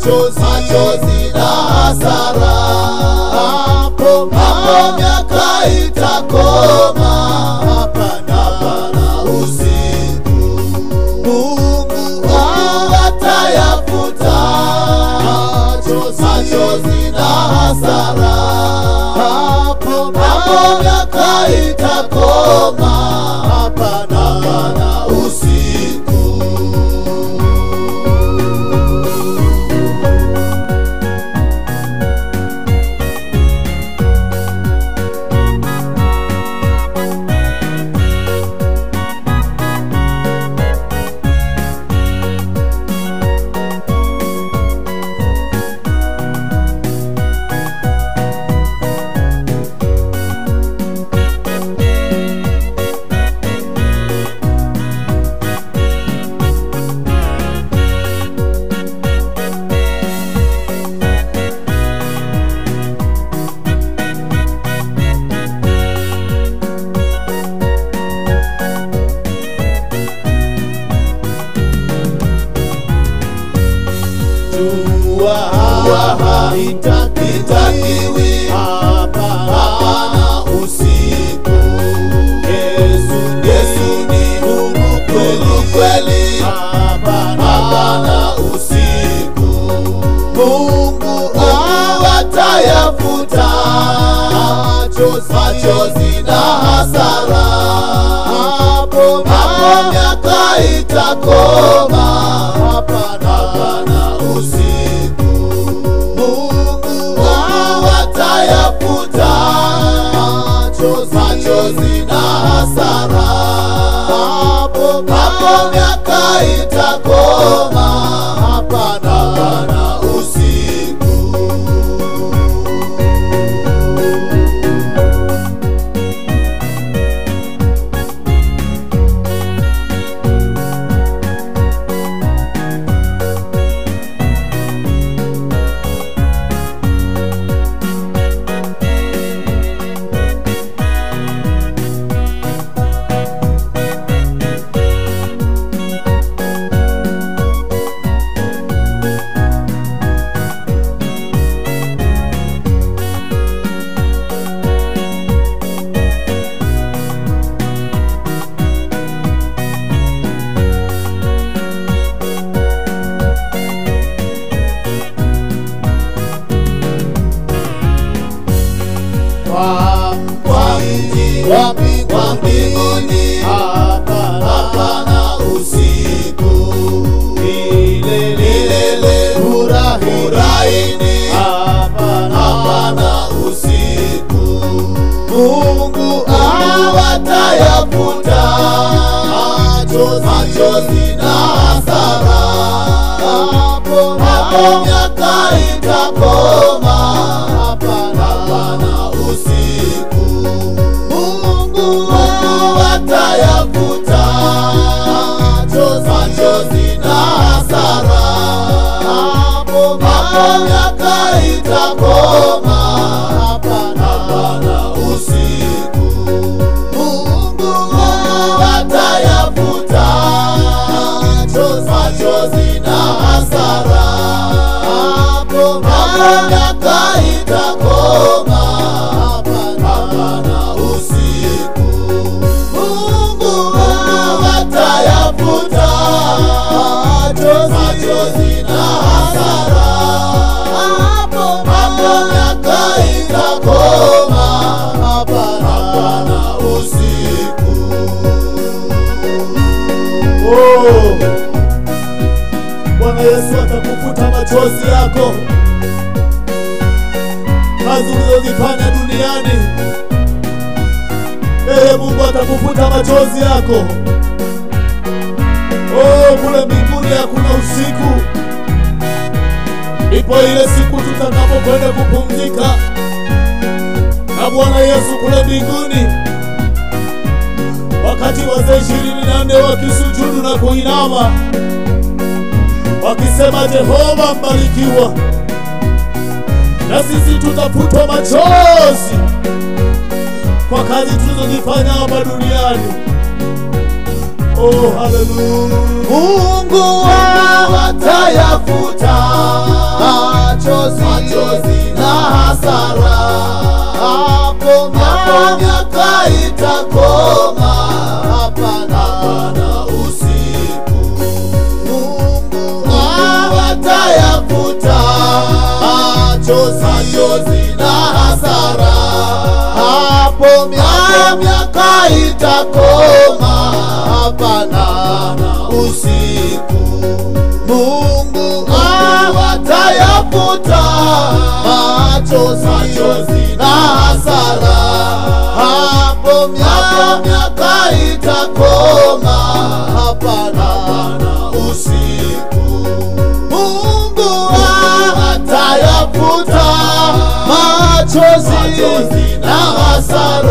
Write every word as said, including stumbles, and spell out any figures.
machozi, machozi na hasara. Hapo hapo miaka itakoma, hapana hapana usiku. Mungu atayafuta machozi, machozi na hasara. Hapo hapo miaka itakoma, hapana hapana usiku. Haitakiwi hapana usiku. Yesu, Yesu ni nuru kweli kweli, hapana usiku. Mungu atayafuta machozi, machozi na hasara. Hapo hapo miaka itakoma, hapana hapana usiku. Machozi na hasara. Hapo hapo miaka itakoma, hapana hapana usiku. Kwa mbinguni hapana usiku. Milele furahini, hapana usiku. Mungu atayafuta machozi na hasara. Hapo hapo miaka itakoma, hapana hapana usiku. Mungu atayafuta machozi na hasara. Hapo hapo miaka itakoma, hapana hapana usiku. Mungu atayafuta machozi na hasara. Hapo hapo miaka itakoma, hapana hapana usiku. Mungu atayafuta machozi na hasara. Hapo hapo miaka itakoma, hapana hapana usiku. Oh, Bwana Yesu atakufuta machozi yako. Kazi ulizozifanya duniani, Ee Mungu atakufuta machozi yako. Oh, kule mbinguni hakuna usiku. Ipo ile siku tutakapokwenda kupumzika na Bwana Yesu kule mbinguni. Wakati wazee ishirini na nne wakisujudu na kuinama wakisema Jehova mbarikiwa, na sisi tutafutwa machozi kwa kazi tulizozifanya hapa duniani. Oh, haleluya. Mungu atayafuta itakoma, hapana usiku. Mungu atayafuta machozi na hasara, hapo miaka itakoma, hapana usiku. Mungu atayafuta machozi na hasara, hapo miaka itakoma, hapana usiku. Mungu atayafuta machozi na hasara.